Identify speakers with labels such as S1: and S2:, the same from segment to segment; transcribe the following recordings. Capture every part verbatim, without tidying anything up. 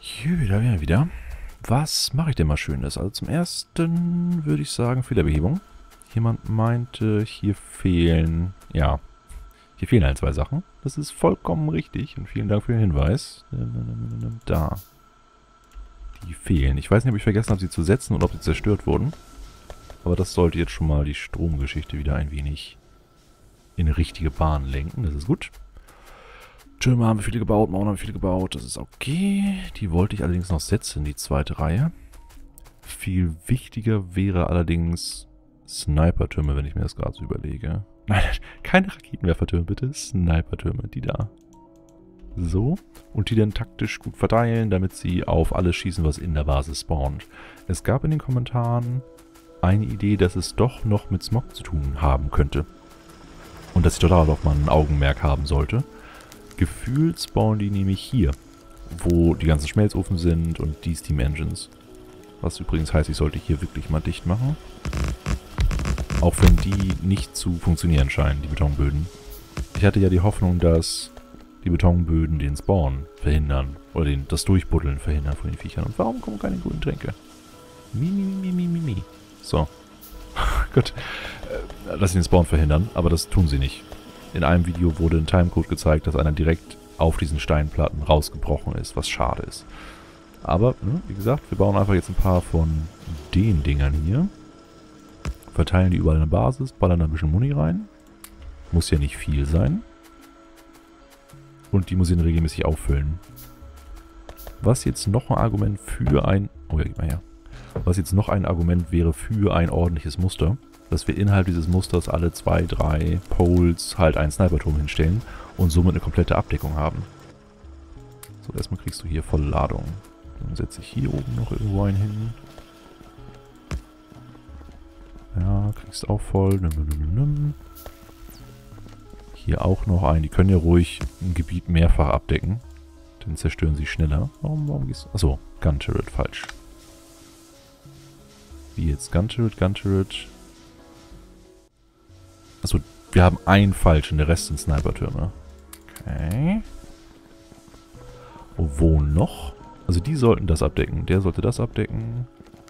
S1: Jö, da wären wir wieder. Was mache ich denn mal Schönes? Also zum ersten würde ich sagen Fehlerbehebung. Jemand meinte, hier fehlen, ja, hier fehlen halt zwei Sachen. Das ist vollkommen richtig und vielen Dank für den Hinweis. Da. Die fehlen. Ich weiß nicht, ob ich vergessen habe, sie zu setzen und ob sie zerstört wurden. Aber das sollte jetzt schon mal die Stromgeschichte wieder ein wenig in richtige Bahn lenken. Das ist gut. Türme haben wir viele gebaut, Mauern haben wir viele gebaut. Das ist okay. Die wollte ich allerdings noch setzen, die zweite Reihe. Viel wichtiger wäre allerdings Sniper-Türme, wenn ich mir das gerade so überlege. Nein, keine Raketenwerfertürme, bitte. Sniper-Türme, die da. So. Und die dann taktisch gut verteilen, damit sie auf alles schießen, was in der Basis spawnt. Es gab in den Kommentaren eine Idee, dass es doch noch mit Smog zu tun haben könnte. Und dass ich dort auch mal ein Augenmerk haben sollte. Gefühlt spawnen die nämlich hier, wo die ganzen Schmelzofen sind und die Steam Engines. Was übrigens heißt, ich sollte hier wirklich mal dicht machen. Auch wenn die nicht zu funktionieren scheinen, die Betonböden. Ich hatte ja die Hoffnung, dass die Betonböden den Spawn verhindern. Oder den, das Durchbuddeln verhindern von den Viechern. Und warum kommen keine grünen Tränke? Mi, mi, mi, mi, mi, mi. So. Gut. Äh, dass sie den Spawn verhindern, aber das tun sie nicht. In einem Video wurde ein Timecode gezeigt, dass einer direkt auf diesen Steinplatten rausgebrochen ist, was schade ist. Aber, ne, wie gesagt, wir bauen einfach jetzt ein paar von den Dingern hier. Verteilen die überall in der Basis, ballern da ein bisschen Muni rein. Muss ja nicht viel sein. Und die muss ich dann regelmäßig auffüllen. Was jetzt noch ein Argument für ein... Oh ja, gib mal her. Was jetzt noch ein Argument wäre für ein ordentliches Muster, dass wir innerhalb dieses Musters alle zwei, drei Poles halt einen Sniperturm hinstellen und somit eine komplette Abdeckung haben. So, erstmal kriegst du hier volle Ladung. Dann setze ich hier oben noch irgendwo einen hin. Ja, kriegst auch voll. Nimm, nimm, nimm, nimm. Hier auch noch einen. Die können ja ruhig ein Gebiet mehrfach abdecken. Dann zerstören sie schneller. Warum, warum gehst du... Achso, Gun Turret, falsch. Wie jetzt? Gun Turret, Gun Turret... Achso, wir haben einen falschen, der Rest sind Sniper-Türme. Okay. Oh, wo noch? Also die sollten das abdecken. Der sollte das abdecken.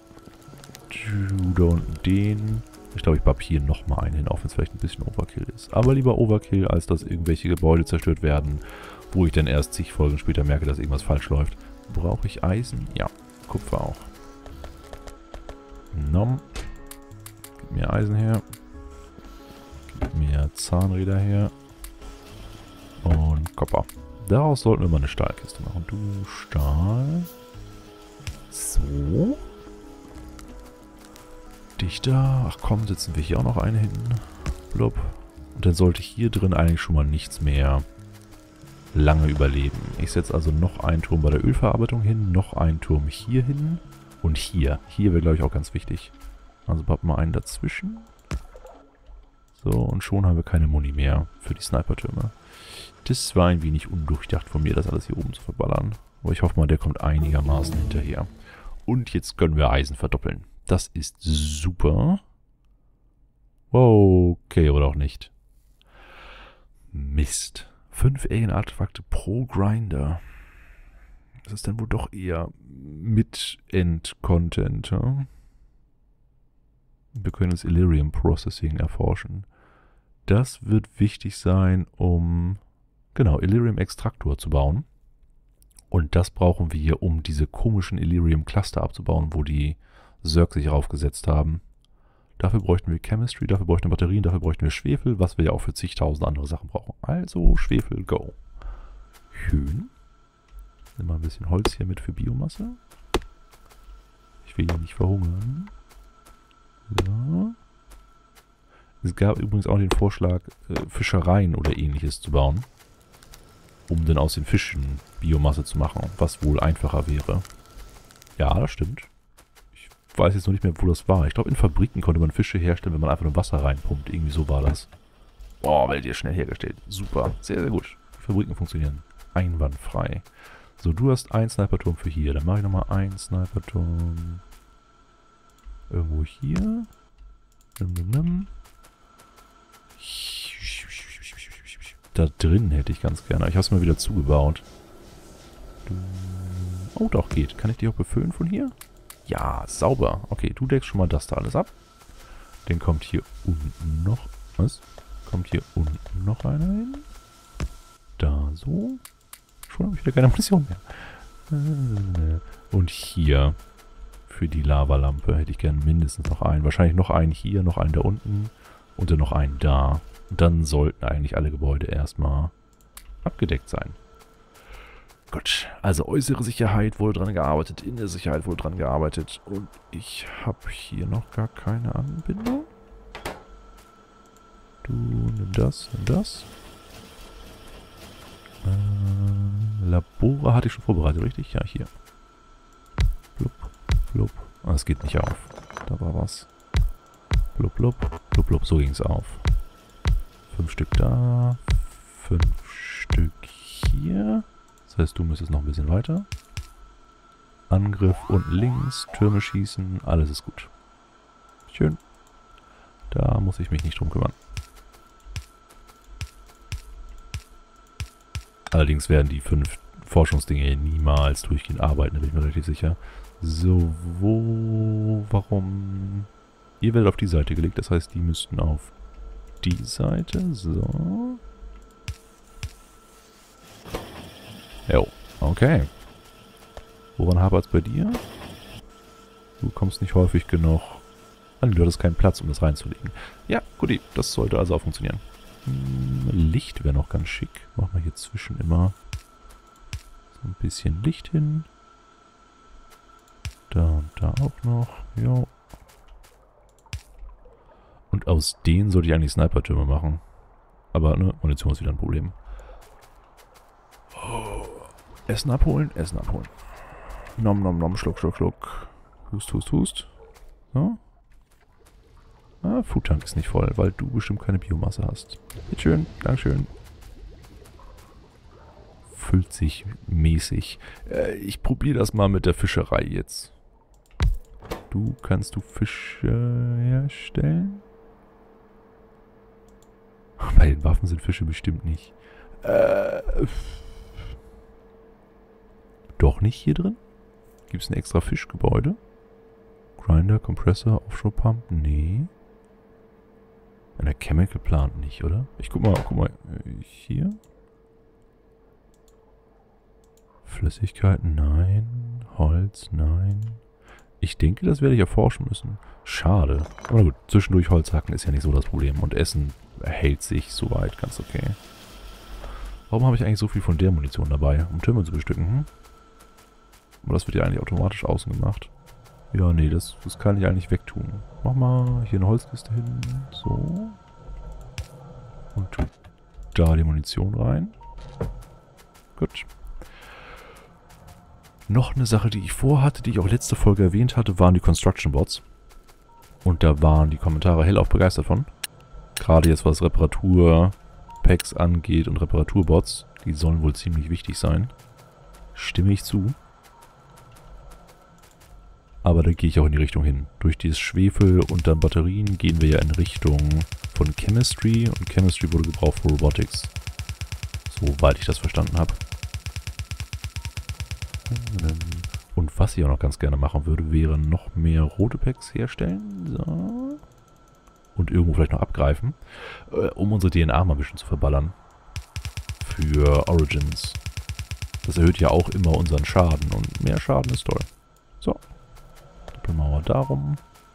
S1: Da unten den. Ich glaube, ich bapp hier nochmal einen hin, auch wenn es vielleicht ein bisschen Overkill ist. Aber lieber Overkill, als dass irgendwelche Gebäude zerstört werden, wo ich dann erst zig Folgen später merke, dass irgendwas falsch läuft. Brauche ich Eisen? Ja. Kupfer auch. Nom. Gib mir Eisen her. Mehr Zahnräder her. Und Kopper. Daraus sollten wir mal eine Stahlkiste machen. Du Stahl. So. Dichter. Ach komm, setzen wir hier auch noch eine hin. Blub. Und dann sollte hier drin eigentlich schon mal nichts mehr lange überleben. Ich setze also noch einen Turm bei der Ölverarbeitung hin. Noch einen Turm hier hin. Und hier. Hier wäre, glaube ich, auch ganz wichtig. Also packen wir einen dazwischen. So, und schon haben wir keine Muni mehr für die Sniper-Türme. Das war ein wenig undurchdacht von mir, das alles hier oben zu verballern. Aber ich hoffe mal, der kommt einigermaßen hinterher. Und jetzt können wir Eisen verdoppeln. Das ist super. Wow, okay, oder auch nicht. Mist. Fünf Alien-Artefakte pro Grinder. Das ist dann wohl doch eher Mid-End-Content, hm? Wir können das Illyrium Processing erforschen. Das wird wichtig sein, um, genau, Illyrium Extraktor zu bauen. Und das brauchen wir, um diese komischen Illyrium Cluster abzubauen, wo die Zerg sich raufgesetzt haben. Dafür bräuchten wir Chemistry, dafür bräuchten wir Batterien, dafür bräuchten wir Schwefel, was wir ja auch für zigtausend andere Sachen brauchen. Also Schwefel, go. Schön. Nimm mal ein bisschen Holz hier mit für Biomasse. Ich will hier nicht verhungern. So. Es gab übrigens auch den Vorschlag, äh, Fischereien oder ähnliches zu bauen. Um dann aus den Fischen Biomasse zu machen, was wohl einfacher wäre. Ja, das stimmt. Ich weiß jetzt noch nicht mehr, wo das war. Ich glaube, in Fabriken konnte man Fische herstellen, wenn man einfach nur Wasser reinpumpt. Irgendwie so war das. Boah, werdet ihr schnell hergestellt. Super. Sehr, sehr gut. Die Fabriken funktionieren einwandfrei. So, du hast einen Sniperturm für hier. Dann mache ich nochmal einen Sniperturm... Irgendwo hier. Nimm, nimm, nimm. Da drin hätte ich ganz gerne. Ich habe es mal wieder zugebaut. Oh, doch, geht. Kann ich die auch befüllen von hier? Ja, sauber. Okay, du deckst schon mal das da alles ab. Dann kommt hier unten noch... Was? Kommt hier unten noch einer hin? Da so. Schon habe ich wieder keine Munition mehr. Und hier für die Lavalampe hätte ich gerne mindestens noch einen. Wahrscheinlich noch einen hier, noch einen da unten und dann noch einen da. Und dann sollten eigentlich alle Gebäude erstmal abgedeckt sein. Gut, also äußere Sicherheit wurde dran gearbeitet, innere Sicherheit wurde dran gearbeitet und ich habe hier noch gar keine Anbindung. Du nimm das, nimm das. Äh, Labore hatte ich schon vorbereitet, richtig? Ja, hier. Blub, blub. Ah, das geht nicht auf. Da war was. Blub, blub, blub, blub. So ging es auf. Fünf Stück da. Fünf Stück hier. Das heißt, du müsstest noch ein bisschen weiter. Angriff unten links. Türme schießen. Alles ist gut. Schön. Da muss ich mich nicht drum kümmern. Allerdings werden die fünf Forschungsdinge niemals durchgehend arbeiten, da bin ich mir relativ sicher. So, wo, warum? Ihr werdet auf die Seite gelegt, das heißt, die müssten auf die Seite. So. Jo, okay. Woran hapert es bei dir? Du kommst nicht häufig genug. Ah, du hattest keinen Platz, um das reinzulegen. Ja, gut, das sollte also auch funktionieren. Licht wäre noch ganz schick. Machen wir hier zwischen immer so ein bisschen Licht hin. Da und da auch noch. Jo. Und aus denen sollte ich eigentlich Sniper-Türme machen. Aber, ne, Munition ist wieder ein Problem. Oh. Essen abholen, Essen abholen. Nom, nom, nom, schluck, schluck, schluck. Hust, hust, hust. So. Ah, Foodtank ist nicht voll, weil du bestimmt keine Biomasse hast. Bitte schön, Dankeschön. Füllt sich mäßig. Äh, ich probiere das mal mit der Fischerei jetzt. Du, kannst du Fische herstellen? Bei den Waffen sind Fische bestimmt nicht. Äh, doch nicht hier drin? Gibt es ein extra Fischgebäude? Grinder, Kompressor, Offshore Pump? Nee. An der Chemical Plant nicht, oder? Ich guck mal, guck mal. Hier. Flüssigkeiten, nein. Holz, nein. Ich denke, das werde ich erforschen müssen. Schade. Aber gut, zwischendurch Holz hacken ist ja nicht so das Problem. Und Essen hält sich soweit ganz okay. Warum habe ich eigentlich so viel von der Munition dabei? Um Türme zu bestücken, hm? Aber das wird ja eigentlich automatisch außen gemacht. Ja, nee, das, das kann ich eigentlich wegtun. Mach mal hier eine Holzkiste hin. So. Und tu da die Munition rein. Gut. Noch eine Sache, die ich vorhatte, die ich auch letzte Folge erwähnt hatte, waren die Construction Bots. Und da waren die Kommentare hellauf begeistert von. Gerade jetzt, was Reparatur-Packs angeht und Reparaturbots. Die sollen wohl ziemlich wichtig sein. Stimme ich zu. Aber da gehe ich auch in die Richtung hin. Durch dieses Schwefel und dann Batterien gehen wir ja in Richtung von Chemistry. Und Chemistry wurde gebraucht für Robotics. Soweit ich das verstanden habe. Und was ich auch noch ganz gerne machen würde, wäre noch mehr rote Packs herstellen. So. Und irgendwo vielleicht noch abgreifen. Äh, um unsere D N A mal ein bisschen zu verballern. Für Origins. Das erhöht ja auch immer unseren Schaden. Und mehr Schaden ist toll. So. Doppelmauer darum.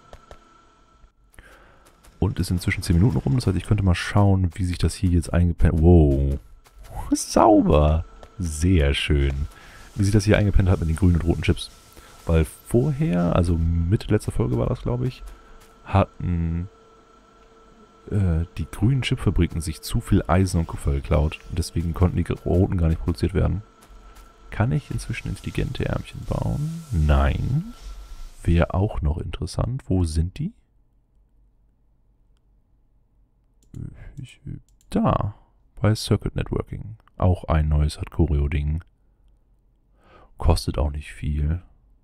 S1: Und es sind inzwischen zehn Minuten rum. Das heißt, ich könnte mal schauen, wie sich das hier jetzt eingepennt... Wow. Sauber. Sehr schön. Wie sich das hier eingepennt hat mit den grünen und roten Chips. Weil vorher, also Mitte letzter Folge war das, glaube ich, hatten äh, die grünen Chipfabriken sich zu viel Eisen und Kupfer geklaut. Und deswegen konnten die roten gar nicht produziert werden. Kann ich inzwischen intelligente Ärmchen bauen? Nein. Wäre auch noch interessant. Wo sind die? Ich, da. Bei Circuit Networking. Auch ein neues Hadcorio-Ding. Kostet auch nicht viel.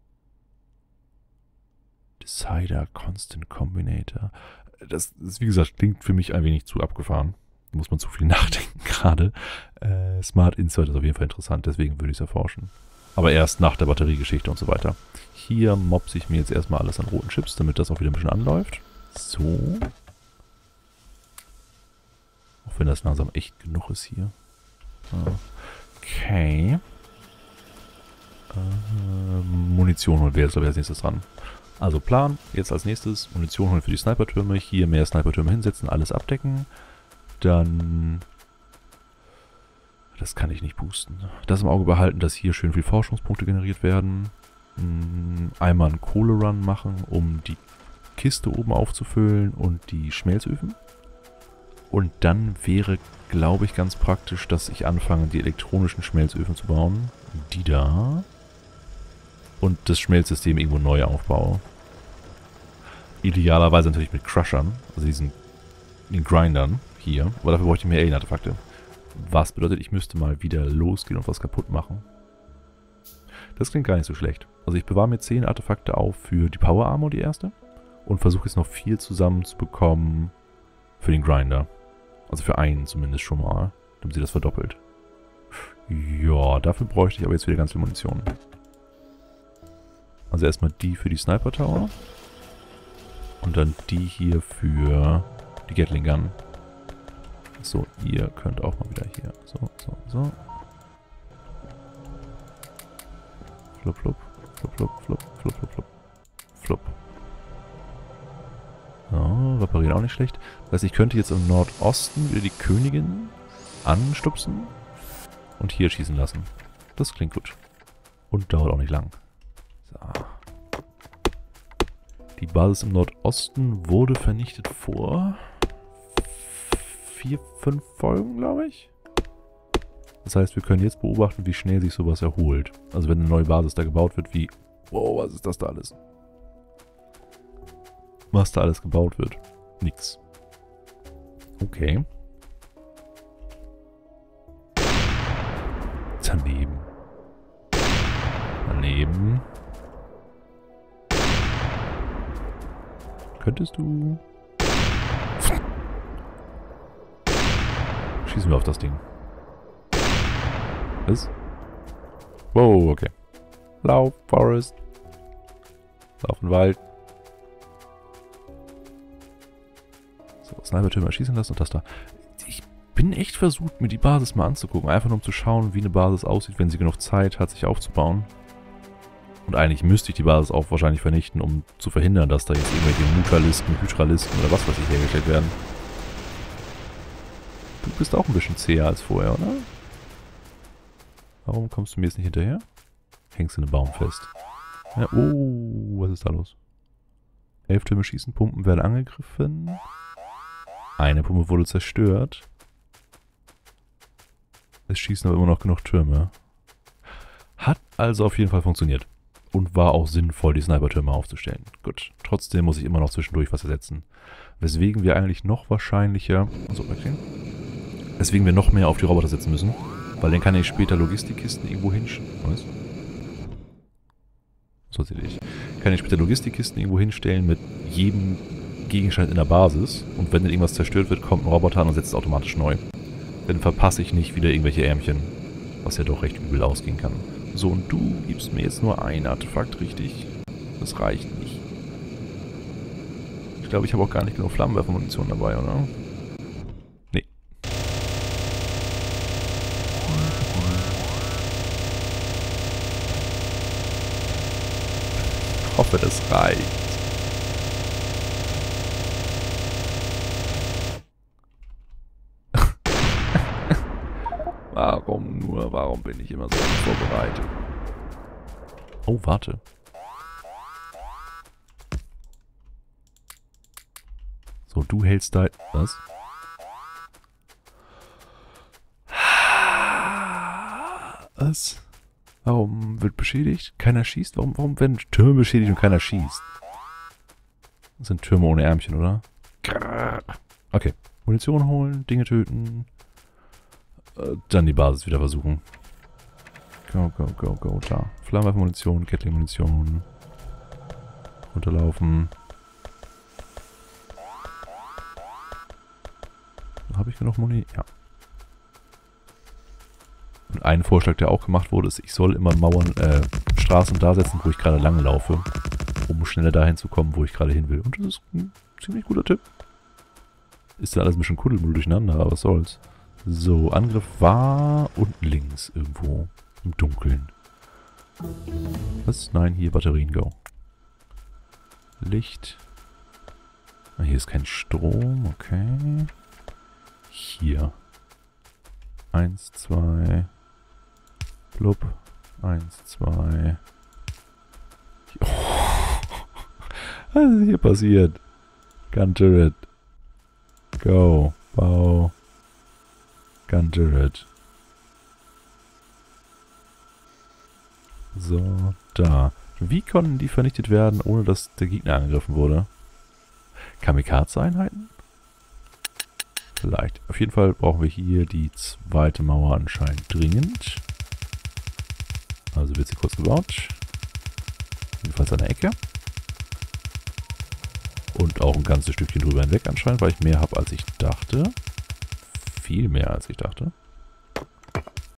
S1: Decider, Constant Combinator. Das, das, wie gesagt, klingt für mich ein wenig zu abgefahren. Da muss man zu viel nachdenken gerade. Äh, Smart Insight ist auf jeden Fall interessant, deswegen würde ich es erforschen. Aber erst nach der Batteriegeschichte und so weiter. Hier mopse ich mir jetzt erstmal alles an roten Chips, damit das auch wieder ein bisschen anläuft. So. Auch wenn das langsam echt genug ist hier. Okay. Äh, Munition holen wir jetzt, glaube ich, als nächstes dran. Also Plan, jetzt als nächstes Munition holen für die Snipertürme. Hier mehr Snipertürme hinsetzen, alles abdecken. Dann... Das kann ich nicht boosten. Das im Auge behalten, dass hier schön viel Forschungspunkte generiert werden. Einmal einen Kohlerun machen, um die Kiste oben aufzufüllen und die Schmelzöfen. Und dann wäre, glaube ich, ganz praktisch, dass ich anfange, die elektronischen Schmelzöfen zu bauen. Die da. Und das Schmelzsystem irgendwo neu aufbaue. Idealerweise natürlich mit Crushern, also diesen den Grindern hier. Aber dafür bräuchte ich mehr Alien-Artefakte. Was bedeutet, ich müsste mal wieder losgehen und was kaputt machen. Das klingt gar nicht so schlecht. Also ich bewahre mir zehn Artefakte auf für die Power Armor, die erste. Und versuche jetzt noch vier zusammenzubekommen für den Grinder. Also für einen zumindest schon mal, damit sie das verdoppelt. Ja, dafür bräuchte ich aber jetzt wieder ganz viel Munition. Also erstmal die für die Sniper Tower. Und dann die hier für die Gatling Gun. So, ihr könnt auch mal wieder hier. So, so, so. Flup, flup, flup, flup, flup, flup, flup, flup. Flup. So, reparieren auch nicht schlecht. Das heißt, ich könnte jetzt im Nordosten wieder die Königin anstupsen und hier schießen lassen. Das klingt gut. Und dauert auch nicht lang. So. Die Basis im Nordosten wurde vernichtet vor vier, fünf Folgen, glaube ich. Das heißt, wir können jetzt beobachten, wie schnell sich sowas erholt. Also wenn eine neue Basis da gebaut wird, wie... Wow, was ist das da alles? Was da alles gebaut wird. Nix. Okay. Daneben. Daneben. Könntest du... Schießen wir auf das Ding. Was? Wow, okay. Lauf, Forest. Lauf in Wald. So, Sniper-Türme erschießen lassen und das da. Ich bin echt versucht, mir die Basis mal anzugucken. Einfach nur um zu schauen, wie eine Basis aussieht, wenn sie genug Zeit hat, sich aufzubauen. Und eigentlich müsste ich die Basis auch wahrscheinlich vernichten, um zu verhindern, dass da jetzt irgendwelche Mutralisten, Hydralisten oder was weiß ich hergestellt werden. Du bist auch ein bisschen zäher als vorher, oder? Warum kommst du mir jetzt nicht hinterher? Hängst du in einem Baum fest. Ja, oh, was ist da los? Elf Türme schießen, Pumpen werden angegriffen. Eine Pumpe wurde zerstört. Es schießen aber immer noch genug Türme. Hat also auf jeden Fall funktioniert. Und war auch sinnvoll, die Sniper-Türme aufzustellen. Gut, trotzdem muss ich immer noch zwischendurch was ersetzen. Weswegen wir eigentlich noch wahrscheinlicher... So, okay. Weswegen wir noch mehr auf die Roboter setzen müssen. Weil dann kann ich später Logistikkisten irgendwo hinstellen. Was? So sehe ich. Kann ich später Logistikkisten irgendwo hinstellen mit jedem Gegenstand in der Basis. Und wenn dann irgendwas zerstört wird, kommt ein Roboter an und setzt es automatisch neu. Dann verpasse ich nicht wieder irgendwelche Ärmchen. Was ja doch recht übel ausgehen kann. So, und du gibst mir jetzt nur ein Artefakt, richtig? Das reicht nicht. Ich glaube, ich habe auch gar nicht genug Flammenwerfermunition dabei, oder? Nee. Ich hoffe, das reicht. Warum nur? Warum bin ich immer so vorbereitet? Oh, warte. So, du hältst da... Was? Was? Warum wird beschädigt? Keiner schießt? Warum, warum werden Türme beschädigt und keiner schießt? Das sind Türme ohne Ärmchen, oder? Okay. Munition holen, Dinge töten... Dann die Basis wieder versuchen. Go, go, go, go. Da. Flammenwerfermunition, Gatling-Munition. Runterlaufen. Habe ich genug Muni? Ja. Und ein Vorschlag, der auch gemacht wurde, ist, ich soll immer Mauern, äh, Straßen da setzen, wo ich gerade lang laufe, um schneller dahin zu kommen, wo ich gerade hin will. Und das ist ein ziemlich guter Tipp. Ist dann alles ein bisschen Kuddelmuddel durcheinander, aber was soll's. So, Angriff war unten links irgendwo im Dunkeln. Was? Nein, hier Batterien, go. Licht. Ah, hier ist kein Strom, okay. Hier. Eins, zwei. Blub. Eins, zwei. Oh. Was ist hier passiert? Gun Turret. Go. Bau. Gun Turret. So, da. Wie konnten die vernichtet werden, ohne dass der Gegner angegriffen wurde? Kamikaze-Einheiten? Vielleicht. Auf jeden Fall brauchen wir hier die zweite Mauer anscheinend dringend. Also wird sie kurz gebaut. Jedenfalls an der Ecke. Und auch ein ganzes Stückchen drüber hinweg anscheinend, weil ich mehr habe, als ich dachte. Viel mehr, als ich dachte.